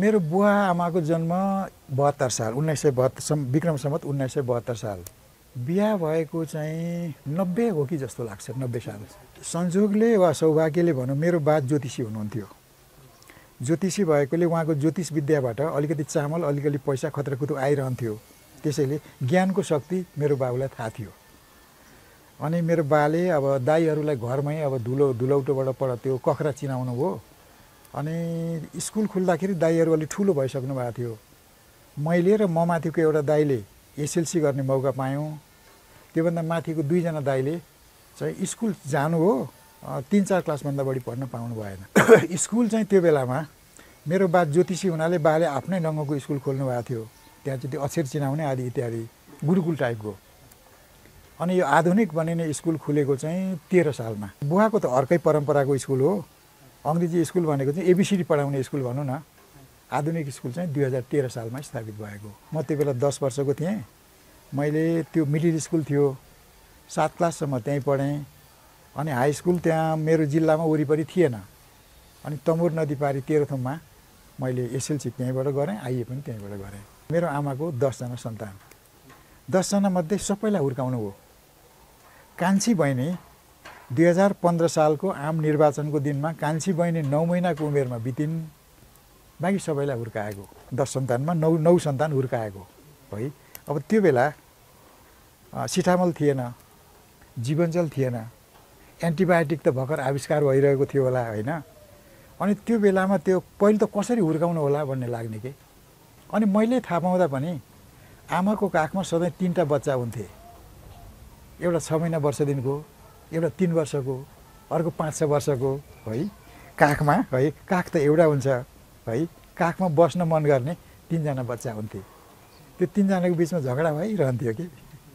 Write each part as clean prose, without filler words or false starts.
मेरो बुवा आमाको जन्म 72 साल 1972 विक्रम सम्वत 1972 साल। बिहा भएको चाहिँ 90 हो कि जस्तो लाग्छ, 90 साल। संजोगले वा सौभाग्यले भनौँ मेरो बा ज्योतिषी हुनुहुन्थ्यो। ज्योतिषी भएकोले उहाँको ज्योतिष विद्याबाट अलिकति चामल अलिकति पैसा खतराकुतु आइरहन्थ्यो। त्यसैले ज्ञानको शक्ति मेरो बाबुलाई थाहा थियो। अनि मेरो बाले अब दाईहरूलाई घरमै अब धुलौटोबाट त्यो कखरा चिनाउनु हो। अनि स्कुल खुल्दाखेरि दाईहरू अलि ठुलो भइसक्नु भएको थियो। मैले र म माथिको एउटा दाईले एसएलसी गर्ने मौका पायौँ। त्योभन्दा माथिको 2 जना दाईले चाहिँ स्कुल जानु हो, 3-4 क्लासभन्दा बढी पढ्न पाउनु भएन। स्कुल चाहिँ त्यो बेलामा मेरो बा ज्योतिषी हुनाले बाले आफ्नै ढङ्गको स्कुल खोल्नु भएको थियो। त्यहाँ चाहिँ त्यो अक्षर चिनाउने आदि इत्यादि गुरुकुल टाइपको। अनि यो आधुनिक बनिने स्कुल खुलेको चाहिँ 13 सालमा। बुवाको त अर्कै परम्पराको स्कुल हो। अङ्ग्रेजी स्कुल भनेको चाहिँ एबिसिडी पढाउने स्कुल भनौँ न। आधुनिक स्कुल चाहिँ 2013 सालमा स्थापित भएको। म त्यो बेला 10 वर्षको थिएँ। मैले त्यो मिडल स्कुल थियो, 7 क्लाससम्म त्यहीँ पढेँ। अनि हाई स्कुल त्यहाँ मेरो जिल्लामा वरिपरि थिएन। अनि तमोर नदी पारी तेह्रथुममा मैले एसएलसी त्यहीँबाट गरेँ, आइए पनि त्यहीँबाट गरेँ। मेरो आमाको 10 जना सन्तान, 10 जना मध्ये सबैलाई हुर्काउनु हो। कान्छी बहिनी 2015 सालको आम निर्वाचनको दिनमा कान्छी बहिनी 9 महिनाको उमेरमा बितिन्। बाँकी सबैलाई हुर्काएको, 10 सन्तानमा 9 सन्तान हुर्काएको है। अब त्यो बेला सिटामल थिएन, जीवनजल थिएन, एन्टिबायोटिक त भर्खर आविष्कार भइरहेको थियो होला होइन। अनि त्यो बेलामा त्यो पहिले त कसरी हुर्काउनु होला भन्ने लाग्ने के। अनि मैले थाहा पाउँदा पनि आमाको काखमा सधैँ 3टा बच्चा हुन्थे। एउटा 6 महिना वर्ष दिनको, एउटा 3 वर्षको, अर्को 5-6 वर्षको है। काखमा है, काख त एउटा हुन्छ है। काखमा बस्न मन गर्ने 3 जना बच्चा हुन्थे। त्यो 3 जनाको बिचमा झगडा भइरहन्थ्यो कि।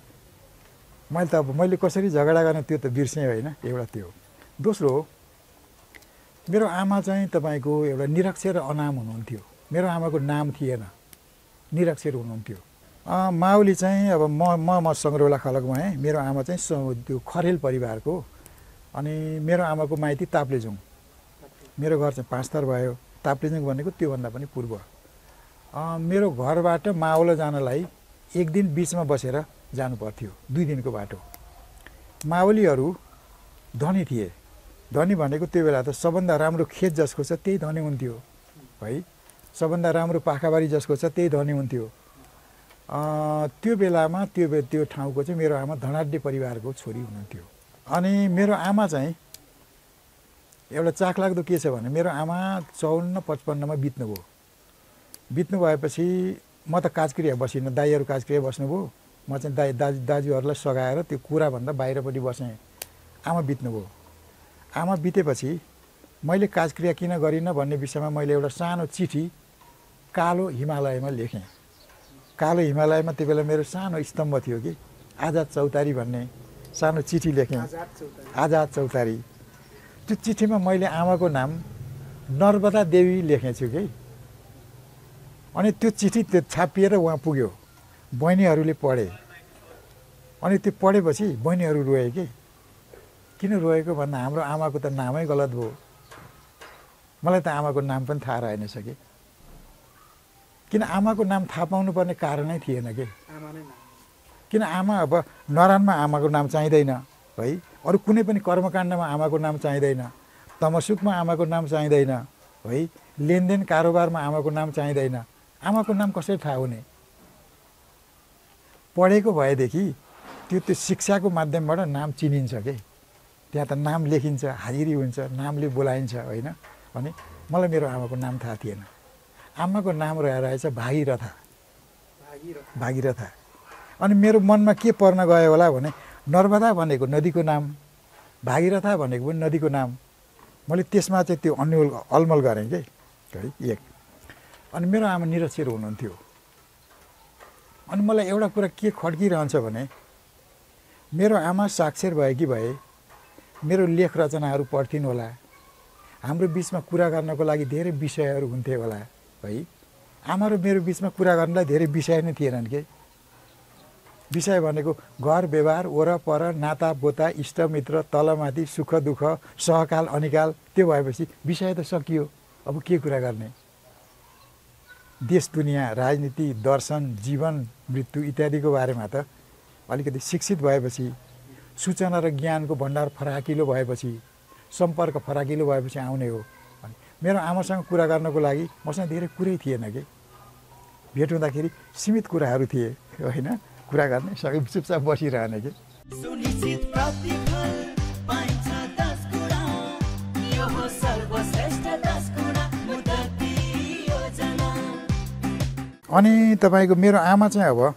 मैले कसरी झगडा गर्ने त्यो त बिर्सेँ होइन। एउटा त्यो। दोस्रो, मेरो आमा चाहिँ तपाईँको एउटा निरक्षर र अनाम हुनुहुन्थ्यो। मेरो आमाको नाम थिएन, निरक्षर हुनुहुन्थ्यो। माउली चाहिँ अब म सङ्ग्रौला खलक भएँ। मेरो आमा चाहिँ त्यो खरेल परिवारको। अनि मेरो आमाको माइती ताप्लेजुङ। मेरो घर चाहिँ 5 थर भयो। ताप्लेजुङ भनेको त्योभन्दा पनि पूर्व। मेरो घरबाट मावल जानलाई 1 दिन बिचमा बसेर जानु पर्थ्यो, 2 दिनको बाटो। मावलीहरू धनी थिए। धनी भनेको त्यो बेला त सबभन्दा राम्रो खेत जसको छ त्यही धनी हुन्थ्यो है। सबभन्दा राम्रो पाखाबारी जसको छ त्यही धनी हुन्थ्यो। त्यो बेलामा त्यो ठाउँको चाहिँ मेरो आमा धनाढ्य परिवारको छोरी हुनुहुन्थ्यो। अनि मेरो आमा चाहिँ एउटा चाखलाग्दो के छ भने मेरो आमा 54-55मा बित्नुभयो। बित्नु भएपछि म त काजक्रिया बसिनँ, दाईहरू काजक्रिया बस्नुभयो। म चाहिँ दाजुहरूलाई सघाएर त्यो कुराभन्दा बाहिरपट्टि बसेँ। आमा बित्नुभयो। आमा बितेपछि मैले काजक्रिया किन गरिनँ भन्ने विषयमा मैले एउटा सानो चिठी कालो हिमालयमा लेखेँ। कालो हिमालयमा त्यो बेला मेरो सानो स्तम्भ थियो कि, आजाद चौतारी भन्ने सानो चिठी लेखेँ। आजाद चौतारी। त्यो चिठीमा मैले आमाको नाम नर्मदा देवी लेखेछु कि। अनि त्यो चिठी त्यो छापिएर उहाँ पुग्यो। बहिनीहरूले पढे। अनि त्यो पढेपछि बहिनीहरू रोए कि। किन रोएको भन्दा हाम्रो आमाको त नामै गलत भयो। मलाई त आमाको नाम पनि थाहा रहेनछ कि। किन आमाको नाम थाहा पाउनुपर्ने कारणै थिएन कि। किन आमा अब नरानमा आमाको नाम चाहिँदैन है। अरू कुनै पनि कर्मकाण्डमा आमाको नाम चाहिँदैन, तमसुकमा आमाको नाम चाहिँदैन है, लेनदेन कारोबारमा आमाको नाम चाहिँदैन। आमाको नाम कसरी थाहा हुने। पढेको भएदेखि त्यो शिक्षाको माध्यमबाट नाम चिनिन्छ के। त्यहाँ त नाम लेखिन्छ, हाजिरी हुन्छ, नामले बोलाइन्छ होइन। अनि मलाई मेरो आमाको नाम थाहा थिएन। आमाको नाम रहेछ भागीरथा। अनि मेरो मनमा के पर्न गयो होला भने नर्मदा भनेको नदीको नाम, भागीरथा भनेको पनि नदीको नाम। मैले त्यसमा चाहिँ त्यो अलमल गरेँ कि है। 1 अनि मेरो आमा निरक्षर हुनुहुन्थ्यो। अनि मलाई एउटा कुरा के खड्किरहन्छ भने मेरो आमा साक्षर भएकी भए मेरो लेख रचनाहरू पढ्थिन् होला। हाम्रो बिचमा कुरा गर्नको लागि धेरै विषयहरू हुन्थे होला है। आमा र मेरो बिचमा कुरा गर्नलाई धेरै विषय नै थिएनन् के। विषय भनेको घर व्यवहार, वरपर, नाता बोता, इष्टमित्र, तलमाथि, सुख दुःख, सहकाल अनिकाल। त्यो भएपछि विषय त सकियो। अब के कुरा गर्ने। देश दुनियाँ राजनीति दर्शन जीवन मृत्यु इत्यादिको बारेमा त अलिकति शिक्षित भएपछि सूचना र ज्ञानको भण्डार फराकिलो भएपछि सम्पर्क फराकिलो भएपछि आउने हो। मेरो आमासँग कुरा गर्नको लागि मसँग धेरै कुरै थिएन कि भेट हुँदाखेरि सीमित कुराहरू थिए होइन कुरा गर्ने सबै चुपचाप बसिरहने कि अनि तपाईँको मेरो आमा चाहिँ अब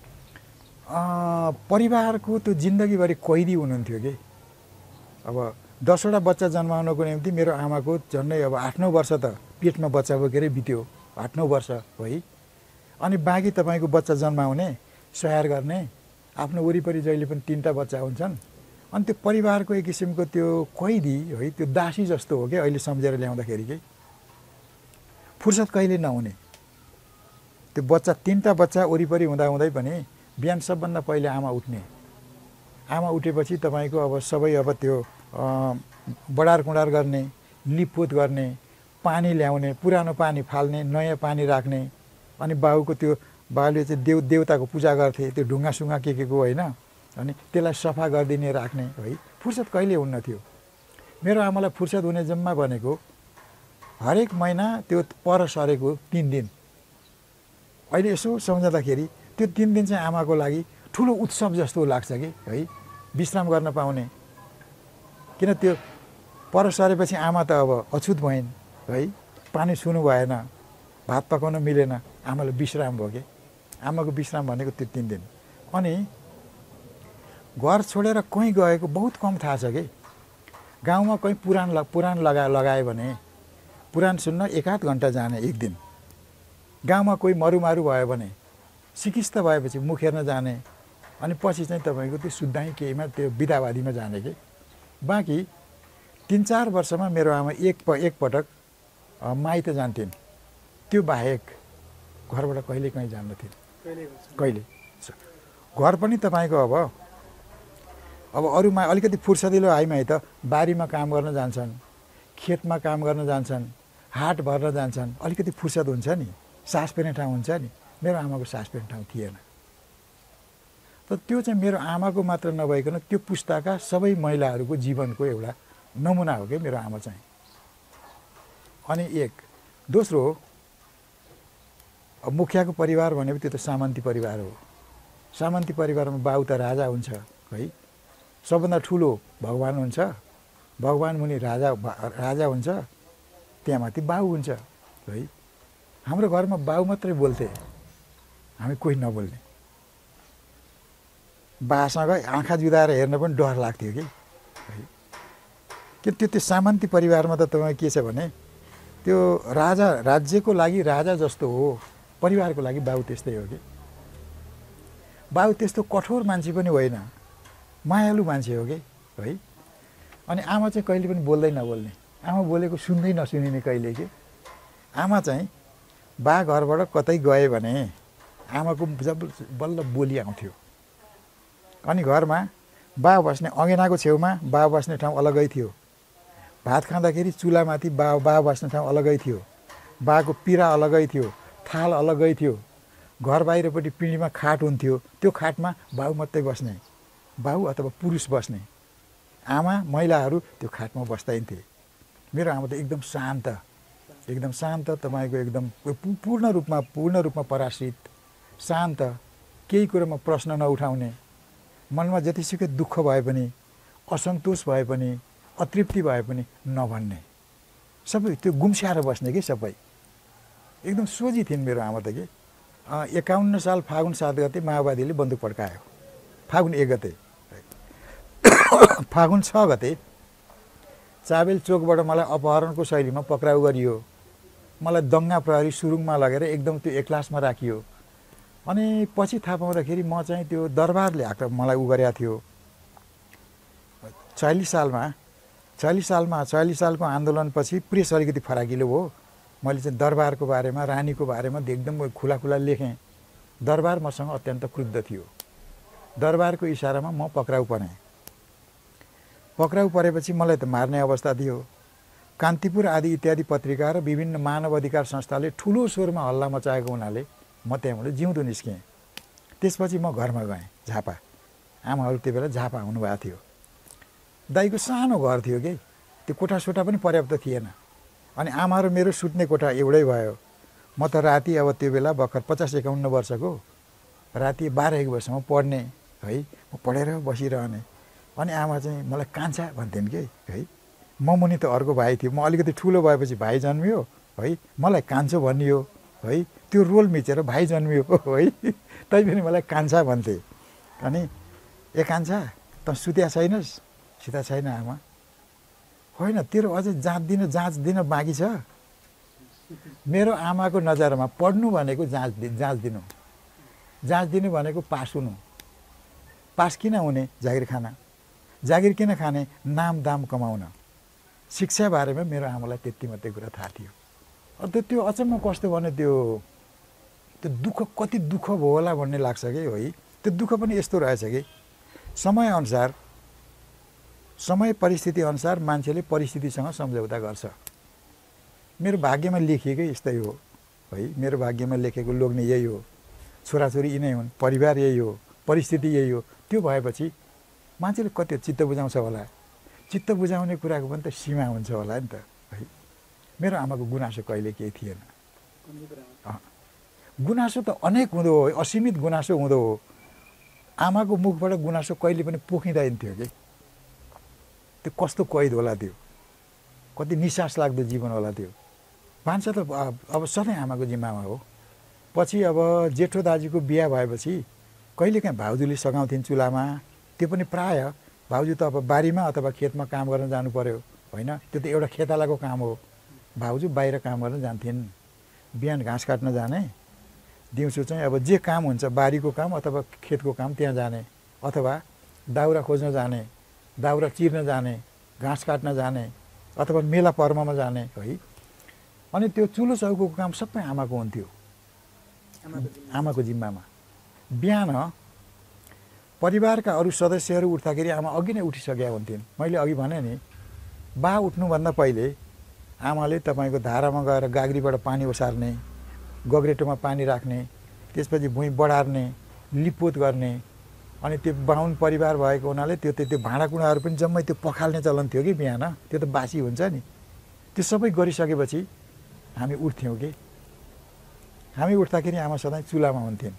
परिवारको त्यो जिन्दगीभरि कैदी हुनुहुन्थ्यो कि अब 10वटा बच्चा जन्माउनको निम्ति मेरो आमाको झन्डै अब 8-9 वर्ष त पेटमा बच्चा बोकेरै बित्यो 8-9 वर्ष है। अनि बाँकी तपाईँको बच्चा जन्माउने स्याहार गर्ने आफ्नो वरिपरि जहिले पनि 3टा बच्चा हुन्छन् अनि त्यो परिवारको एक किसिमको त्यो कैदी है त्यो दासी जस्तो हो कि अहिले सम्झेर ल्याउँदाखेरि कि फुर्सद कहिले नहुने त्यो बच्चा 3टा बच्चा वरिपरि हुँदाहुँदै पनि बिहान सबभन्दा पहिले आमा उठ्ने आमा उठेपछि तपाईँको अब सबै अब त्यो बडार कुँडार गर्ने लिपपोत गर्ने पानी ल्याउने पुरानो पानी फाल्ने नयाँ पानी राख्ने अनि बाउको त्यो बाउले चाहिँ देवताको पूजा गर्थे त्यो ढुङ्गासुङ्गा के को होइन अनि त्यसलाई सफा गरिदिने राख्ने है फुर्सद कहिले हुन्न थियो। मेरो आमालाई फुर्सद हुने जम्मा भनेको हरेक महिना त्यो पर सरेको 3 दिन अहिले यसो सम्झँदाखेरि त्यो 3 दिन चाहिँ आमाको लागि ठुलो उत्सव जस्तो लाग्छ कि है विश्राम गर्न पाउने किन त्यो पर सरेपछि आमा त अब अछुत भइन् है पानी छुनु भएन भात पकाउन मिलेन आमाले विश्राम भयो कि आमाको विश्राम भनेको त्यो 3 दिन। अनि घर छोडेर कहीँ गएको बहुत कम थाहा छ कि गाउँमा कहीँ पुराण लगायो भने पुराण सुन्न 1-8 घन्टा जाने एक दिन गाउँमा कोही मरुमारु भयो भने सिकिस्त भएपछि मुख हेर्न जाने अनि पछि चाहिँ तपाईँको त्यो शुद्धाइ केहीमा त्यो विधावादीमा जाने कि बाँकी 3-4 वर्षमा मेरो आमा एक पटक माइत जान्थिन् त्यो बाहेक घरबाट कहिले कहीँ जान्नथिन् कहिले घर पनि तपाईँको अब अरूमा अलिकति फुर्सदिलो आइमा त बारीमा काम गर्न जान्छन् खेतमा काम गर्न जान्छन् हाट भर्न जान्छन् अलिकति फुर्सद हुन्छ नि सास फेर्ने ठाउँ हुन्छ नि मेरो आमाको सास फेर्ने ठाउँ थिएन। तर त्यो चाहिँ मेरो आमाको मात्र नभइकन त्यो पुस्ताका सबै महिलाहरूको जीवनको एउटा नमुना हो कि मेरो आमा चाहिँ। अनि एक दोस्रो अब मुखियाको परिवार भनेको त्यो त सामन्ती परिवार हो। सामन्ती परिवारमा बाउ त राजा हुन्छ है सबभन्दा ठुलो भगवान हुन्छ भगवान मुनि राजा हुन्छ त्यहाँमाथि बाउ हुन्छ है। हाम्रो घरमा बाउ मात्रै बोल्थे हामी कोही नबोल्ने बासँग आँखा जुदाएर हेर्न पनि डर लाग्थ्यो कि है कि त्यो सामन्ती परिवारमा त तपाईँ के छ भने त्यो राजा राज्यको लागि राजा जस्तो हो परिवारको लागि बाउ त्यस्तै हो कि बाउ त्यस्तो कठोर मान्छे पनि होइन मायालु मान्छे हो कि है। अनि आमा चाहिँ कहिले पनि बोल्दै नबोल्ने आमा बोलेको सुन्दै नसुनिने कहिले कि आमा चाहिँ बा घरबाट कतै गए भने आमाको जब बल्ल बोली आउँथ्यो। अनि घरमा बा बस्ने अँगेनाको छेउमा बा बस्ने ठाउँ अलगै थियो भात खाँदाखेरि चुलामाथि बा बस्ने ठाउँ अलगै थियो बाको पिरा अलगै थियो थाल अलगै थियो घर बाहिरपट्टि पिँढीमा खाट हुन्थ्यो त्यो खाटमा बाउ मात्रै बस्ने बाउ अथवा पुरुष बस्ने आमा महिलाहरू त्यो खाटमा बस्दैन्थे। मेरो आमा त एकदम शान्त तपाईँको एकदम पूर्ण रूपमा पराश्रित शान्त केही कुरोमा प्रश्न नउठाउने मनमा जतिसुकै दुःख भए पनि असन्तोष भए पनि अतृप्ति भए पनि नभन्ने सबै त्यो गुम्स्याएर बस्ने कि सबै एकदम सोझी थिइन् मेरो आमा त कि 51 साल फागुन 7 गते माओवादीले बन्दुक पड्कायो फागुन 1 गते फागुन 6 गते चाबेल चोकबाट मलाई अपहरणको शैलीमा पक्राउ गरियो मलाई दङ्गा प्रहरी सुरुङमा लगेर एकदम त्यो एक्लासमा राखियो। अनि पछि थाहा पाउँदाखेरि म चाहिँ त्यो दरबारले मलाई उ गरेको थियो 46 सालको आन्दोलनपछि प्रेस अलिकति फराकिलो हो मैले चाहिँ दरबारको बारेमा रानीको बारेमा एकदम खुला लेखेँ दरबार मसँग अत्यन्त क्रुद्ध थियो दरबारको इसारामा म पक्राउ परेँ पक्राउ परेपछि मलाई त मार्ने अवस्था थियो कान्तिपुर आदि इत्यादि पत्रिका र विभिन्न मानव अधिकार संस्थाले ठुलो स्वरमा हल्ला मचाएको हुनाले म त्यहाँबाट जिउँदो निस्केँ। त्यसपछि म घरमा गएँ झापा। आमाहरू त्यो बेला झापा आउनुभएको थियो। दाइको सानो घर थियो कि त्यो कोठासोठा पनि पर्याप्त थिएन। अनि आमा र मेरो सुत्ने कोठा एउटै भयो। म त राति अब त्यो बेला भर्खर 50-51 वर्षको राति 12-1 वर्षमा पढ्ने है। म पढेर बसिरहने। अनि आमा चाहिँ मलाई कान्छा भन्थिन् कि है। म मुनि त अर्को भाइ थियो। म अलिकति ठुलो भएपछि भाइ जन्मियो है। मलाई कान्छो भनियो है। त्यो रोल मिचेर भाइ जन्मियो है। तैपनि मलाई कान्छा भन्थे। अनि ए कान्छा त सुत्या छैनस्? सिधा छैन आमा। होइन तेरो अझै जाँच दिन बाँकी छ। मेरो आमाको नजरमा पढ्नु भनेको जाँच दिनु। जाँच दिनु भनेको पास हुनु। पास किन हुने? जागिर खाना। जागिर किन खाने? नाम दाम कमाउन। शिक्षा बारेमा मेरो आमालाई त्यति मात्रै कुरा थाहा थियो। अन्त त्यो अचम्म कस्तो भने त्यो दुःख कति दुःख भयो होला भन्ने लाग्छ कि है। त्यो दुःख पनि यस्तो रहेछ कि समयअनुसार समय परिस्थिति अनुसार मान्छेले परिस्थितिसँग सम्झौता गर्छ। मेरो भाग्यमा लेखिएकै यस्तै हो है। मेरो भाग्यमा लेखेको लोग्ने यही हो। छोराछोरी यिनै हुन्। परिवार यही हो। परिस्थिति यही हो। त्यो भएपछि मान्छेले कति चित्त बुझाउँछ होला। चित्त बुझाउने कुराको पनि त सीमा हुन्छ होला नि त है। मेरो आमाको गुनासो कहिले केही थिएन। गुनासो त अनेक हुँदो हो। असीमित गुनासो हुँदो हो। आमाको मुखबाट गुनासो कहिले पनि पोखिँदैन थियो कि। त्यो कस्तो कैद होला त्यो। कति निसास लाग्दो जीवन होला त्यो। भान्सा त अब सधैँ आमाको जिम्मामा हो। पछि अब जेठो दाजुको बिहा भएपछि कहिलेकाहीँ भाउजूले सघाउँथिन् चुलामा। त्यो पनि प्राय भाउजू त अब बारीमा अथवा खेतमा काम गर्न जानु पर्यो होइन। त्यो त एउटा खेतालाको काम हो। भाउजू बाहिर काम गर्न जान्थिन्। बिहान घाँस काट्न जाने, दिउँसो चाहिँ अब जे काम हुन्छ बारीको काम अथवा खेतको काम त्यहाँ जाने, अथवा दाउरा खोज्न जाने, दाउरा चिर्न जाने, घाँस काट्न जाने, अथवा मेला पर्वमा जाने है। अनि त्यो चुलो चौकोको काम सबै आमाको हुन्थ्यो। आमाको जिम्मामा। बिहान परिवारका अरू सदस्यहरू उठ्दाखेरि आमा अघि नै उठिसकेका हुन्थिन्। मैले अघि भने नि बा उठ्नुभन्दा पहिले आमाले तपाईँको धारामा गएर गाग्रीबाट पानी ओसार्ने, गग्रेटोमा पानी राख्ने, त्यसपछि भुइँ बढार्ने, लिपोत गर्ने। अनि त्यो बाहुन परिवार भएको हुनाले त्यो भाँडाकुँडाहरू पनि जम्मै त्यो पखाल्ने चलन थियो कि बिहान। त्यो त बासी हुन्छ नि। त्यो सबै गरिसकेपछि हामी उठ्थ्यौँ कि। हामी उठ्दाखेरि आमा सधैँ चुलामा हुन्थिन्।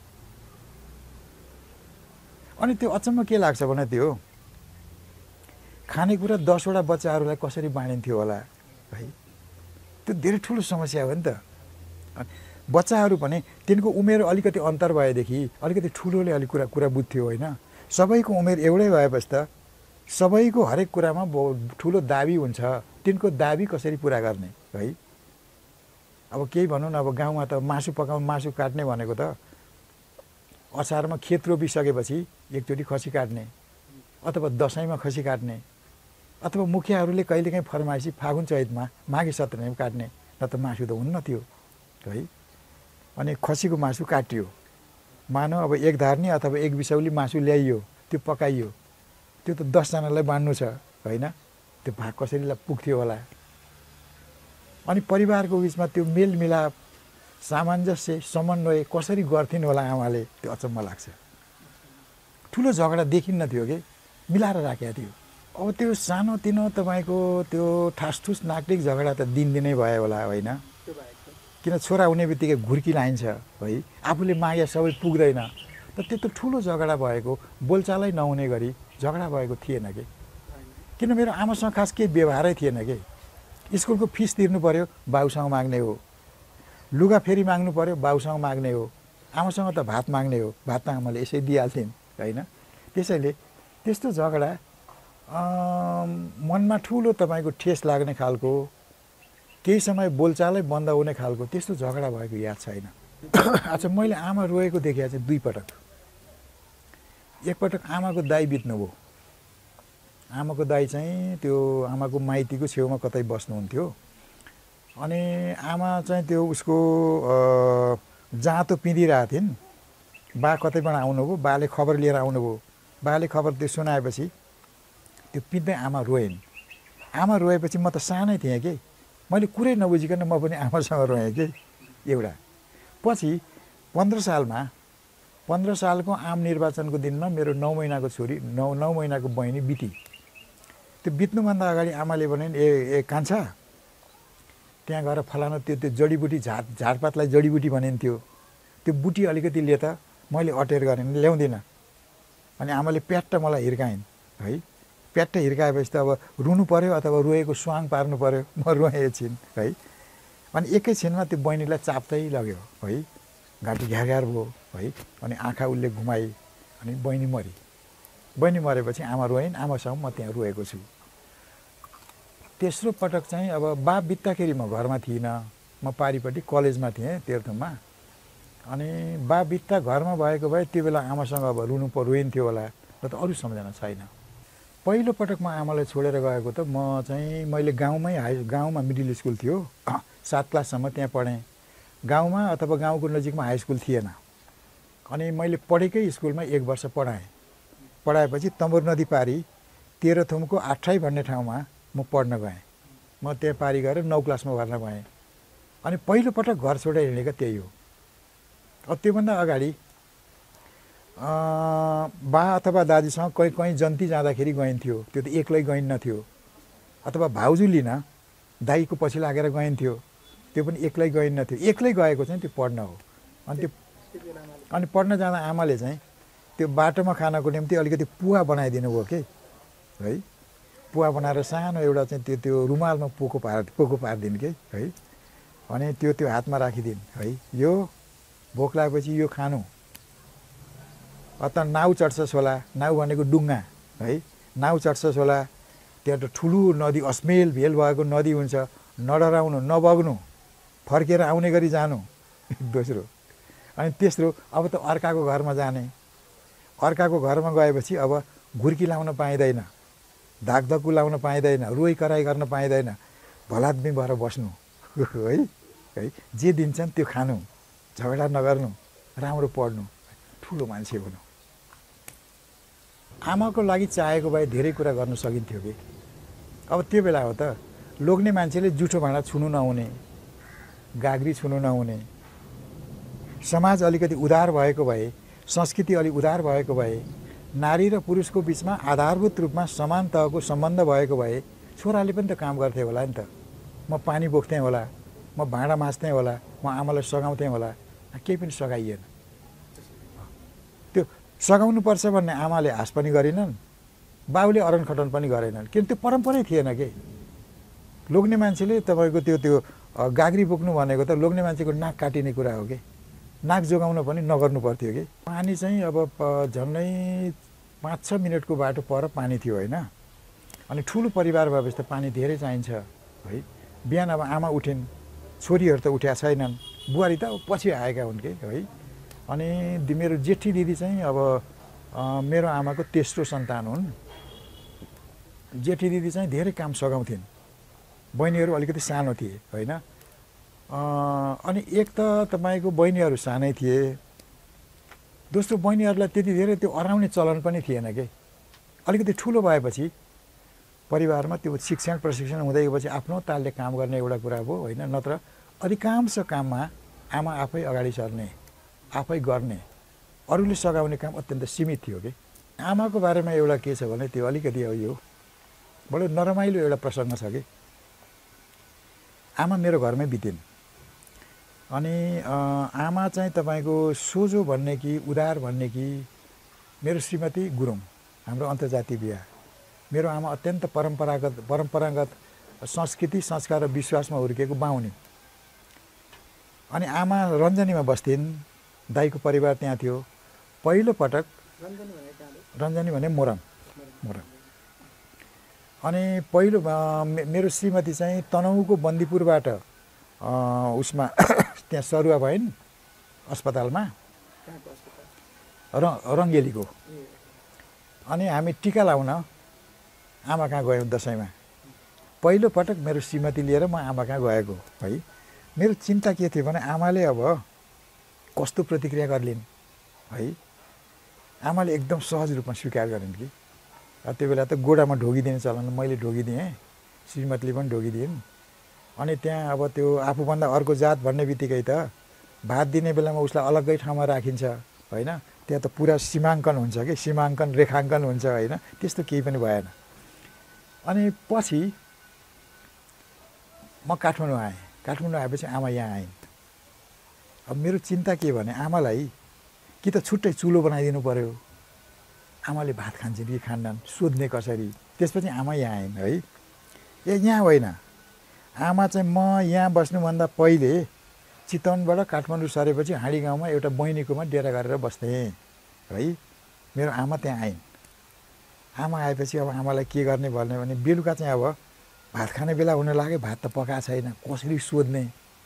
अनि त्यो अचम्म के लाग्छ भने त्यो खानेकुरा 10वटा बच्चाहरूलाई कसरी बाँडिन्थ्यो होला है। त्यो धेरै ठुलो समस्या हो नि त। बच्चाहरू पनि तिनको उमेर अलिकति अन्तर भएदेखि अलिकति ठुलोले अलिक कुरा बुझ्थ्यो होइन। सबैको उमेर एउटै भएपछि त सबैको हरेक कुरामा ठुलो दाबी हुन्छ। तिनको दाबी कसरी पुरा गर्ने है। अब केही भनौँ न, अब गाउँमा त मासु पकाउनु, मासु काट्ने भनेको त असारमा खेत रोपिसकेपछि एकचोटि खसी काट्ने, अथवा दसैँमा खसी काट्ने, अथवा मुखियाहरूले कहिलेकाहीँ फरमाइसी फागुन चैतमा माघे सत्रमा काट्ने। न त मासु त हुन्न थियो है। अनि खसीको मासु काटियो। मानौ अब 1 धार्नी अथवा 1 बिसौली मासु ल्याइयो, त्यो पकाइयो। त्यो त 10 जनालाई बाँड्नु छ होइन। त्यो भाग कसरी पुग्थ्यो होला। अनि परिवारको बिचमा त्यो मेलमिलाप, सामञ्जस्य, समन्वय कसरी गर्थिन् होला आमाले, त्यो अचम्म लाग्छ। ठुलो झगडा देखिन्न थियो कि, मिलाएर राखेको थियो। अब त्यो सानोतिनो तपाईँको त्यो ठासठुस नाकटिक झगडा त दिनदिनै भयो होला होइन। किन छोरा हुने बित्तिकै घुर्की लाइन्छ है। आफूले मागे सबै पुग्दैन। त त्यो त ठुलो झगडा भएको, बोलचालै नहुने गरी झगडा भएको थिएन कि। किन मेरो आमासँग खास केही व्यवहारै थिएन कि। स्कुलको फिस तिर्नु पर्यो, बाउसँग माग्ने हो। लुगा फेरि माग्नु पर्यो, बाउसँग माग्ने हो। आमासँग त भात माग्ने हो। भात त आमाले यसै दिइहाल्थिन् होइन। त्यसैले त्यस्तो झगडा मनमा ठुलो तपाईँको ठेस लाग्ने खालको, केही समय बोलचालै बन्द हुने खालको त्यस्तो झगडा भएको याद छैन। अच्छा, मैले आमा रोएको देखेँ चाहिँ 2 पटक। एकपटक आमाको दाइ बित्नुभयो। आमाको दाइ चाहिँ त्यो आमाको माइतीको छेउमा कतै बस्नुहुन्थ्यो। अनि आमा चाहिँ त्यो उसको जाँतो पिँधिरहेको थिइन्। बा कतैबाट आउनुभयो। बाले खबर लिएर आउनुभयो। बाले खबर त्यो सुनाएपछि त्यो पिँध्दै आमा रोइन्। आमा रोएपछि म त सानै थिएँ कि मैले कुरै नबुझिकन म पनि आमासँग रोएँ कि एउटा। पछि 15 सालको आम निर्वाचनको दिनमा मेरो 9 महिनाको छोरी 9 महिनाको बहिनी बिती। त्यो बित्नुभन्दा अगाडि आमाले भने ए कान्छा त्यहाँ गएर फलानु त्यो जडीबुटी झारपातलाई जडीबुटी भनिन्थ्यो, त्यो बुटी अलिकति लिए त। मैले अटेर गरेँ ल्याउँदिनँ। अनि आमाले प्याट्ट मलाई हिर्काइन् है। प्याट्ट हिर्काएपछि त अब रुनु पर्यो अथवा रोएको स्वाङ पार्नु पर्यो। म रोएँ एकछिन है। अनि एकैछिनमा त्यो बहिनीलाई चाप्दै लग्यो है। घाँटी घ्यार भयो है। अनि आँखा उसले घुमाई अनि बहिनी मरी। बहिनी मरेपछि आमा रोइन्, आमासँग म त्यहाँ रोएको छु। तेस्रो पटक चाहिँ अब बा बित्दाखेरि म घरमा थिइनँ, म पारिपट्टि कलेजमा थिएँ तेह्रथुममा। अनि बा बित्ता घरमा भएको भए त्यो बेला आमासँग अब रोइन्थ्यो होला, र त अरू सम्झना छैन। पहिलो पटक म आमालाई छोडेर गएको त म चाहिँ मैले गाउँमा मिडल स्कुल थियो, 7 क्लाससम्म त्यहाँ पढेँ। गाउँमा अथवा गाउँको नजिकमा हाई स्कुल थिएन। अनि मैले पढेकै स्कुलमा 1 वर्ष पढाएँ। पढाएपछि तम्बुर नदी पारी तेह्रथुमको 8 भन्ने ठाउँमा म पढ्न गएँ। म त्यहाँ पारी गएर 9 क्लासमा भर्ना भएँ। अनि पहिलोपटक घर छोडेर हिँडेको त्यही हो। अब त्योभन्दा अगाडि बा अथवा दाजुसँग कहीँ जन्ती जाँदाखेरि गइन्थ्यो, त्यो त एक्लै गइन्नथ्यो। अथवा भाउजू लिन दाईको पछि लागेर गइन्थ्यो, त्यो पनि एक्लै गइन्नथ्यो। एक्लै गएको चाहिँ त्यो पढ्न हो। अनि पढ्न जाँदा आमाले चाहिँ त्यो बाटोमा खानको निम्ति अलिकति पुवा बनाइदिनु भयो कि है। पुवा बनाएर सानो एउटा चाहिँ त्यो रुमालमा पोको पारिदिन् कि है। अनि त्यो हातमा राखिदिन् है। यो भोक लागेपछि यो खानु। अथवा नाउ चढ्छस् होला, नाउ भनेको डुङ्गा है। नाउ चढ्छस् होला, त्यहाँ त ठुलो नदी अस्मेल भेल भएको नदी हुन्छ, नडराउनु नबग्नु, फर्केर आउने गरी जानु दोस्रो। अनि तेस्रो अब त अर्काको घरमा जाने। अर्काको घरमा गएपछि अब घुर्की लाउन पाइँदैन, धाकधक्कु लाउन पाइँदैन, रोइ कराई गर्न पाइँदैन, भलाद्मी भएर बस्नु है। जे दिन्छन् त्यो खानु, झगडा नगर्नु, राम्रो पढ्नु, ठुलो मान्छे हुनु। आमाको लागि चाहेको भए धेरै कुरा गर्न सकिन्थ्यो कि। अब त्यो बेला हो त लोग्ने मान्छेले जुठो भाँडा छुनु नहुने, गाग्री छुनु नहुने। समाज अलिकति उदार भएको भए, संस्कृति अलि उदार भएको भए, नारी र पुरुषको बिचमा आधारभूत रूपमा समान तहको सम्बन्ध भएको भए छोराले पनि त काम गर्थे होला नि त। म पानी बोक्थेँ होला, म भाँडा माझ्थेँ होला, म आमालाई सघाउँथेँ होला, केही पनि सघाइएन। त्यो सघाउनुपर्छ भन्ने आमाले आश पनि गरेनन्, बाउले अरन खटन पनि गरेनन्। किन त्यो परम्परै थिएन कि। लोग्ने मान्छेले तपाईँको त्यो गाग्री बोक्नु भनेको त लोग्ने मान्छेको नाक काटिने कुरा हो कि। नाक जोगाउन पनि नगर्नु पर्थ्यो कि। पानी चाहिँ अब झन्डै 5-6 मिनटको बाटो पर पानी थियो होइन। अनि ठुलो परिवार भएपछि त पानी धेरै चाहिन्छ है। बिहान अब आमा उठिन्, छोरीहरू त उठ्या छैनन्, बुहारी त पछि आएका हुन् कि है। अनि मेरो जेठी दिदी चाहिँ अब मेरो आमाको तेस्रो सन्तान हुन्। जेठी दिदी चाहिँ धेरै काम सघाउँथिन्, बहिनीहरू अलिकति सानो थिए होइन। अनि एक त तपाईँको बहिनीहरू सानै थिए, दोस्रो बहिनीहरूलाई त्यति धेरै त्यो अराउने चलन पनि थिएन कि। अलिकति ठुलो भएपछि परिवारमा त्यो शिक्षण प्रशिक्षण हुँदै गएपछि आफ्नो तालले काम गर्ने एउटा कुरा भयो होइन। नत्र अधिकांश काममा आमा आफै अगाडि सर्ने, आफै गर्ने, अरूले सघाउने काम अत्यन्त सीमित थियो कि। आमाको बारेमा एउटा के छ भने त्यो अलिकति यो बडो नरमाइलो एउटा प्रसङ्ग छ कि। आमा मेरो घरमै बितिन्। अनि आमा चाहिँ तपाईँको सोझो भन्ने कि उदार भन्ने कि मेरो श्रीमती गुरुङ, हाम्रो अन्तर्जातीय बिहा। मेरो आमा अत्यन्त परम्परागत संस्कृति संस्कार र विश्वासमा हुर्किएको बाहुनी। अनि आमा रञ्जनीमा बस्थिन्, दाईको परिवार त्यहाँ थियो। पहिलो पटक रञ्जनी भने मोरङ। अनि पहिलो मेरो श्रीमती चाहिँ तनहुँको बन्दीपुरबाट उसमा त्यहाँ सरुवा भइन् अस्पतालमा, रङ्गेलीको। अनि हामी टिका लाउन आमा कहाँ गयौँ दसैँमा। पहिलो पटक मेरो श्रीमती लिएर म आमा कहाँ गएको है। मेरो चिन्ता के थियो भने आमाले अब कस्तो प्रतिक्रिया गर्लिन् है। आमाले एकदम सहज रूपमा स्वीकार गरिन् कि। त्यो बेला त गोडामा ढोगिदिने चलन, मैले ढोगिदिएँ। श्रीमतीले पनि ढोगिदिइन्। अनि त्यहाँ अब त्यो आफूभन्दा अर्को जात भन्ने बित्तिकै त भात दिने बेलामा उसलाई अलग्गै ठाउँमा राखिन्छ होइन। त्यहाँ त पुरा सीमाङ्कन हुन्छ कि, सीमाङ्कन रेखाङ्कन हुन्छ होइन, त्यस्तो केही पनि भएन। अनि पछि म काठमाडौँ आएँ। काठमाडौँ आएपछि आमा यहाँ आइन्। अब मेरो चिन्ता के भने आमालाई कि त छुट्टै चुलो बनाइदिनु पर्यो, आमाले भात खान्छन् कि खान्नन् सोध्ने कसरी। त्यसपछि आमा यहाँ आइन् है। यहाँ होइन, आमा चाहिँ म यहाँ बस्नुभन्दा पहिले चितवनबाट काठमाडौँ सरेपछि हाँडी गाउँमा एउटा बहिनीकोमा डेरा गरेर बस्थेँ है। मेरो आमा त्यहाँ आइन्। आमा आएपछि अब आमालाई के गर्ने भन्ने भने बेलुका चाहिँ अब भात खाने बेला हुन लाग्यो, भात त पकाएको छैन, कसरी सोध्ने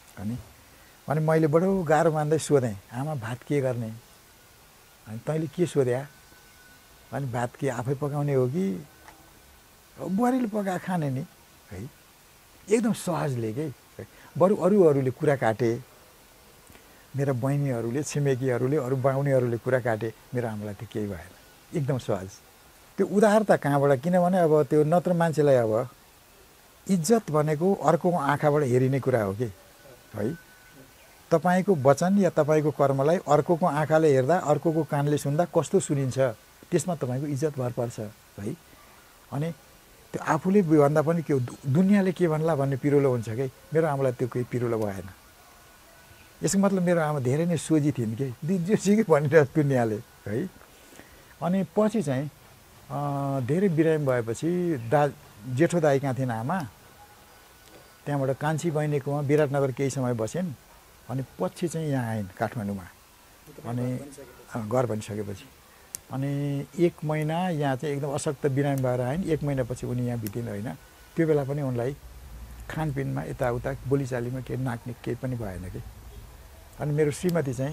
अनि मैले बडो गाह्रो मान्दै सोधेँ, आमा भात के गर्ने? अनि तैँले के सोध्या? अनि भात के आफै पकाउने हो कि बुहारीले पकाएको खाने नि है। एकदम सहजले के, बरु अरूहरूले कुरा काटे, मेरा बहिनीहरूले, छिमेकीहरूले, अरू बाहुनीहरूले कुरा काटे, मेरो आमालाई त्यो केही भएन, एकदम सहज। त्यो उदारता कहाँबाट? किनभने अब त्यो नत्र मान्छेलाई अब इज्जत भनेको अर्कोको आँखाबाट हेरिने कुरा हो कि है। तपाईँको वचन या तपाईँको कर्मलाई अर्कोको आँखाले हेर्दा, अर्कोको कानले सुन्दा कस्तो सुनिन्छ, त्यसमा तपाईँको इज्जत भर पर्छ है। अनि त्यो आफूले भन्दा पनि के दुनियाँले के भन्ला भन्ने पिरोलो हुन्छ कि, मेरो आमालाई त्यो केही पिरोलो भएन। यसको मतलब मेरो आमा धेरै नै सोझी थिइन् कि, जोसुकै भनिरहेको दुनियाँले है। अनि पछि चाहिँ धेरै बिरामी भएपछि जेठो दाइ कहाँ थिइन् आमा, त्यहाँबाट कान्छी बहिनीकोमा विराटनगर केही समय बसिन्। अनि पछि चाहिँ यहाँ आइन् काठमाडौँमा। अनि घर बनिसकेपछि अनि 1 महिना यहाँ चाहिँ एकदम अशक्त बिरामी भएर आइन्। 1 महिनापछि उनी यहाँ बितिन् होइन। त्यो बेला पनि उनलाई खानपिनमा यताउता बोलीचालीमा केही नाक्ने केही पनि भएन कि। अनि मेरो श्रीमती चाहिँ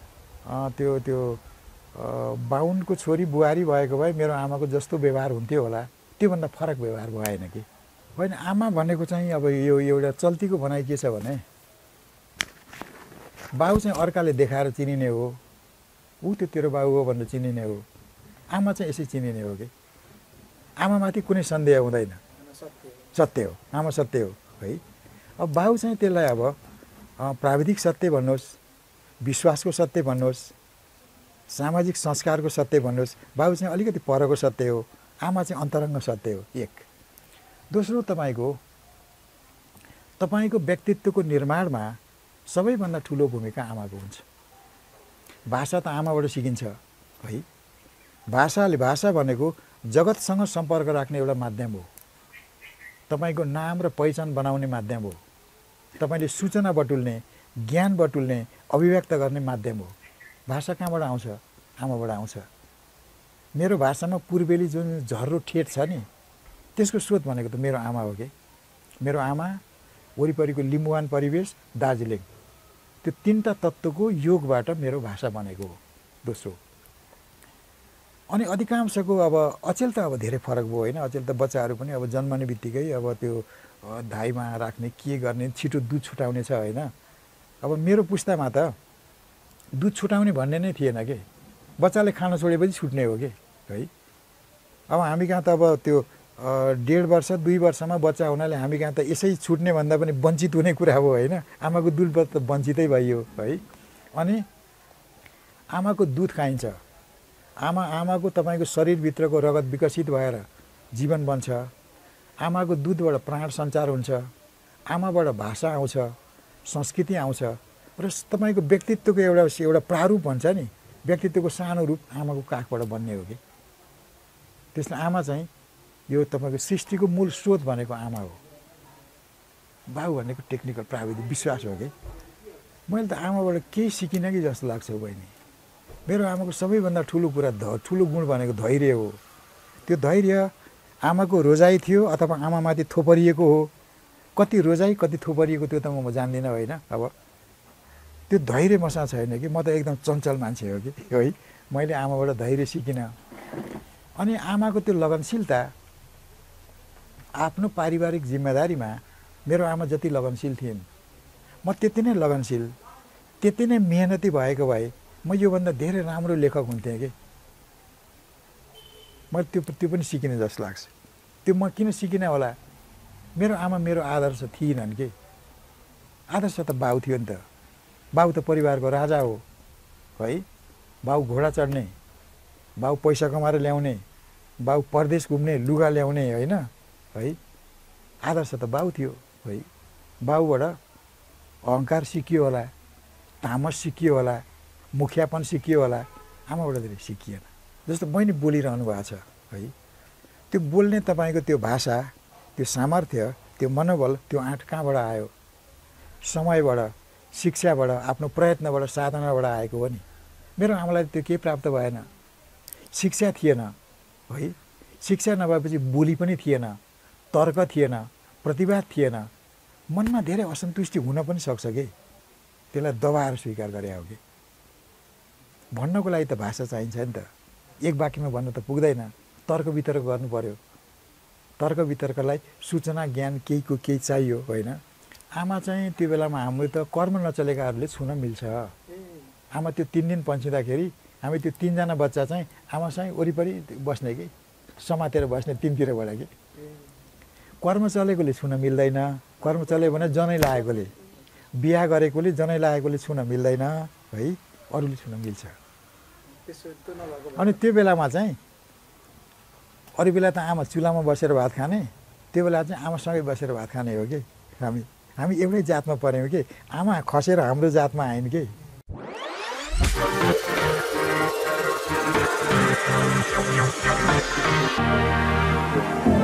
त्यो बाहुनको छोरी बुहारी भएको भए मेरो आमाको जस्तो व्यवहार हुन्थ्यो होला, त्योभन्दा फरक व्यवहार भएन कि होइन। आमा भनेको चाहिँ अब यो एउटा चल्तीको भनाइ के छ भने, बाउ चाहिँ अर्काले देखाएर चिनिने हो, ऊ त्यो तेरो बाउ हो भनेर चिनिने हो। आमा चाहिँ यसै चिनिने हो कि। आमामाथि कुनै सन्देह हुँदैन, सत्य हो, आमा सत्य हो है। अब बाउ चाहिँ त्यसलाई अब प्राविधिक सत्य भन्नुहोस्, विश्वासको सत्य भन्नुहोस्, सामाजिक संस्कारको सत्य भन्नुहोस्, बाउ चाहिँ अलिकति परको सत्य हो, आमा चाहिँ अन्तरङ्ग सत्य हो। एक दोस्रो, तपाईँको व्यक्तित्वको निर्माणमा सबैभन्दा ठुलो भूमिका आमाको हुन्छ। भाषा त आमाबाट सिकिन्छ है। भाषा भनेको जगतसँग सम्पर्क राख्ने एउटा माध्यम हो, तपाईँको नाम र पहिचान बनाउने माध्यम हो, तपाईँले सूचना बटुल्ने, ज्ञान बटुल्ने, अभिव्यक्त गर्ने माध्यम हो। भाषा कहाँबाट आउँछ? आमाबाट आउँछ। मेरो भाषामा पूर्वेली जुन झर्रो ठेट छ नि, त्यसको स्रोत भनेको त मेरो आमा हो कि। मेरो आमा, वरिपरिको लिम्बुवान परिवेश, दार्जिलिङ, त्यो 3टा तत्त्वको योगबाट मेरो भाषा बनेको हो। दोस्रो, अनि अधिकांशको अब अचेल त अब धेरै फरक भयो होइन। अचेल त बच्चाहरू पनि अब जन्मने बित्तिकै अब त्यो धाइमा राख्ने, के गर्ने, छिटो दुध छुटाउने छ होइन। अब मेरो पुस्तामा त दुध छुटाउने भन्ने नै थिएन कि, बच्चाले खान छोडेपछि छुट्ने हो कि है। अब हामी कहाँ त अब त्यो 1.5 वर्ष 2 वर्षमा बच्चा हुनाले हामी कहाँ त यसै छुट्ने भन्दा पनि वञ्चित हुने कुरा हो होइन। आमाको दुधबाट त वञ्चितै भइयो है। अनि आमाको दुध खाइन्छ, आमाको तपाईँको शरीरभित्रको रगत विकसित भएर जीवन बन्छ, आमाको दुधबाट प्राण सञ्चार हुन्छ, आमाबाट भाषा आउँछ, संस्कृति आउँछ र तपाईँको व्यक्तित्वको एउटा प्रारूप भन्छ नि, व्यक्तित्वको सानो रूप आमाको काखबाट बन्ने हो कि। त्यसले आमा चाहिँ यो तपाईँको सृष्टिको मूल स्रोत भनेको आमा हो। बाउ भनेको टेक्निकल प्राविधिक विश्वास हो कि। मैले त आमाबाट केही सिकिनँ कि जस्तो लाग्छ बहिनी। मेरो आमाको सबैभन्दा ठुलो कुरा ठुलो गुण भनेको धैर्य हो। त्यो धैर्य आमाको रोजाइ थियो अथवा आमामाथि थोपरिएको हो। कति रोजाइ कति थोपरिएको त्यो त म जान्दिनँ होइन। अब त्यो धैर्य मसँग छैन कि, म त एकदम चञ्चल मान्छे हो कि है। मैले आमाबाट धैर्य सिकिनँ। अनि आमाको त्यो लगनशीलता, आफ्नो पारिवारिक जिम्मेदारीमा मेरो आमा जति लगनशील थिइन्, म त्यति नै लगनशील, त्यति नै मेहनती भएको भए म योभन्दा धेरै राम्रो लेखक हुन्थेँ कि। मैले त्यो पनि सिकिने जस्तो लाग्छ। त्यो म किन सिकिनँ होला मेरो आमा मेरो आदर्श थिएनन् के। आदर्श त बाउ थियो नि त। बाउ त परिवारको राजा हो है। बाउ घोडा चढ्ने, बाउ पैसा कमाएर ल्याउने, बाउ परदेश घुम्ने, लुगा ल्याउने होइन है। आदर्श त बाउ थियो है। बाउबाट अहङ्कार सिकियो होला, तामस सिकियो होला, मुखियापन सिकियो होला, आमाबाट धेरै सिकिएन। जस्तो बहिनी बोलिरहनु भएको छ है, त्यो बोल्ने तपाईँको त्यो भाषा, त्यो सामर्थ्य, त्यो मनोबल, त्यो आँट कहाँबाट आयो? समयबाट, शिक्षाबाट, आफ्नो प्रयत्नबाट, साधनाबाट आएको हो नि। मेरो आमालाई त्यो केही प्राप्त भएन, शिक्षा थिएन है। शिक्षा नभएपछि बोली पनि थिएन, तर्क थिएन, प्रतिवाद थिएन, मनमा धेरै असन्तुष्टि हुन पनि सक्छ कि। त्यसलाई दबाएर स्वीकार गरे हो कि। भन्नको लागि त भाषा चाहिन्छ नि त। एक वाक्यमा भन्न त पुग्दैन, तर्क वितर्क गर्नु पर्यो। तर्क वितर्कलाई सूचना ज्ञान केहीको केही चाहियो होइन। आमा चाहिँ त्यो बेलामा हाम्रो त कर्म नचलेकाहरूले छुन मिल्छ। आमा त्यो 3 दिन पन्छिँदाखेरि हामी त्यो 3 जना बच्चा चाहिँ आमासँग वरिपरि बस्ने कि, समातेर बस्ने तिनतिरबाट कि। कर्म चलेकोले छुन मिल्दैन। कर्म चल्यो भने जनै लागेकोले, बिहा गरेकोले, जनै लागेकोले छुन मिल्दैन है, अरूले छुन मिल्छ। अनि त्यो बेलामा चाहिँ अरू बेला त आमा चुलामा बसेर भात खाने, त्यो बेला चाहिँ आमासँगै बसेर भात खाने हो कि। हामी एउटै जातमा पऱ्यौँ कि। आमा खसेर हाम्रो जातमा आइन् कि।